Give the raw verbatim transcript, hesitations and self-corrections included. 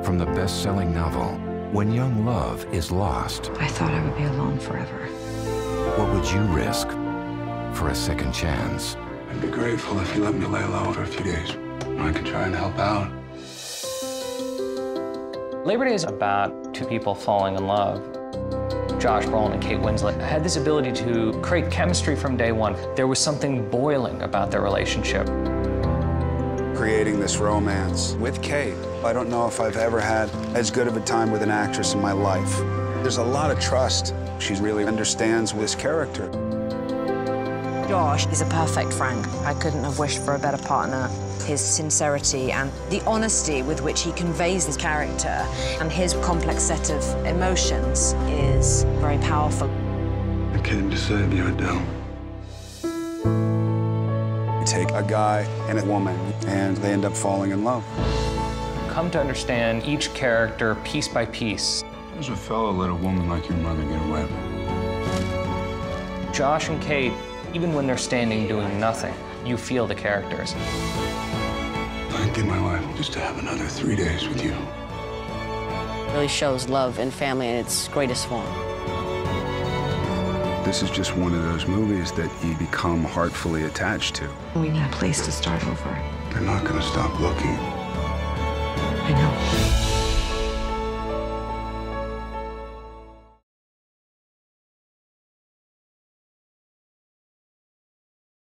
from the best-selling novel, When Young Love is Lost. I thought I would be alone forever. What would you risk for a second chance? I'd be grateful if you let me lay low for a few days. I could try and help out. Labor Day is about two people falling in love. Josh Brolin and Kate Winslet had this ability to create chemistry from day one. There was something boiling about their relationship. Creating this romance with Kate, I don't know if I've ever had as good of a time with an actress in my life. There's a lot of trust. She really understands this character. Josh is a perfect friend. I couldn't have wished for a better partner. His sincerity and the honesty with which he conveys his character and his complex set of emotions is very powerful. I came to save you, Adele. You take a guy and a woman, and they end up falling in love. Come to understand each character piece by piece. Does a fellow let a woman like your mother get away? Josh and Kate, even when they're standing doing nothing, you feel the characters. I'd give my life just to have another three days with you. It really shows love and family in its greatest form. This is just one of those movies that you become heartfully attached to. We need a place to start over. They're not going to stop looking. I know.